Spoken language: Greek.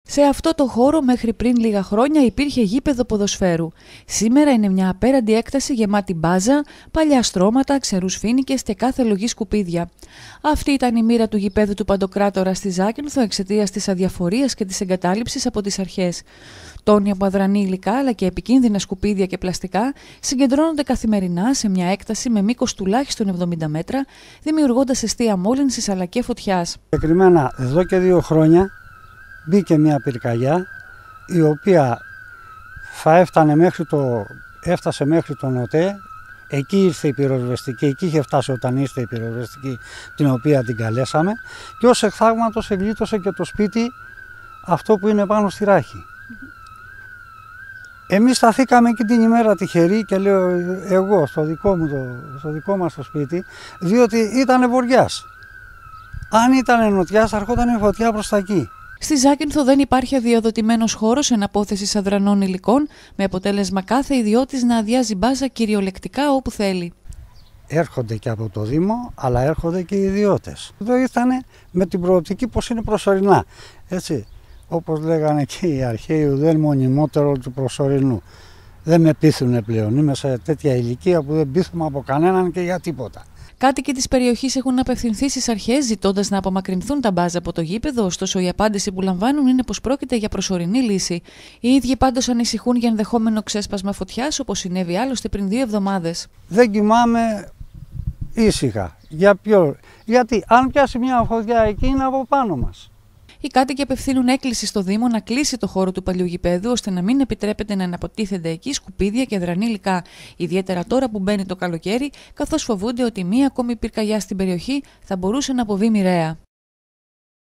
Σε αυτό το χώρο μέχρι πριν λίγα χρόνια υπήρχε γήπεδο ποδοσφαίρου. Σήμερα είναι μια απέραντη έκταση γεμάτη μπάζα, παλιά στρώματα, ξερούς φοίνικες και κάθε λογή σκουπίδια. Αυτή ήταν η μοίρα του γηπέδου του Παντοκράτορα στη Ζάκυνθο εξαιτίας της αδιαφορίας και της εγκατάλειψης από τις αρχές. Τόνοι από αδρανή υλικά αλλά και επικίνδυνα σκουπίδια και πλαστικά συγκεντρώνονται καθημερινά σε μια έκταση με μήκος τουλάχιστον 70 μέτρα, δημιουργώντας αιστεία μόλυνσης αλλά και φωτιάς. Συγκεκριμένα εδώ και 2 χρόνια μπήκε μια πυρκαγιά η οποία έφτασε μέχρι τον ΟΤΕ. Εκεί ήρθε η πυροσβεστική, εκεί είχε φτάσει όταν ήρθε η πυροσβεστική, την οποία την καλέσαμε, και ως εκ θαύματος εγλίτωσε και το σπίτι αυτό που είναι πάνω στη ράχη. Εμείς σταθήκαμε εκεί την ημέρα τυχεροί, και λέω εγώ στο δικό μας το σπίτι, διότι ήταν βοριάς. Αν ήταν νοτιάς θα ερχόταν η φωτιά προς τα εκεί. Στη Ζάκυνθο δεν υπάρχει αδειοδοτημένος χώρος εναπόθεσης αδρανών υλικών, με αποτέλεσμα κάθε ιδιώτης να αδειάζει μπάζα κυριολεκτικά όπου θέλει. Έρχονται και από το Δήμο, αλλά έρχονται και οι ιδιώτες. Εδώ ήρθανε με την προοπτική πως είναι προσωρινά. Έτσι, όπως λέγανε και οι αρχαίοι, ουδέν μονιμότερο του προσωρινού. Δεν με πείθουνε πλέον. Είμαι σε τέτοια ηλικία που δεν πείθουμε από κανέναν και για τίποτα. Κάτοικοι της περιοχής έχουν απευθυνθεί στις αρχές ζητώντας να απομακρυνθούν τα μπάζα από το γήπεδο, ωστόσο η απάντηση που λαμβάνουν είναι πως πρόκειται για προσωρινή λύση. Οι ίδιοι πάντως ανησυχούν για ενδεχόμενο ξέσπασμα φωτιάς, όπως συνέβη άλλωστε πριν 2 εβδομάδες. Δεν κοιμάμαι ήσυχα. Γιατί αν πιάσει μια φωτιά εκεί είναι από πάνω μας. Οι κάτοικοι απευθύνουν έκκληση στο Δήμο να κλείσει το χώρο του παλιού γηπέδου, ώστε να μην επιτρέπεται να αναποτίθενται εκεί σκουπίδια και αδρανή υλικά. Ιδιαίτερα τώρα που μπαίνει το καλοκαίρι, καθώς φοβούνται ότι μία ακόμη πυρκαγιά στην περιοχή θα μπορούσε να αποβεί μοιραία.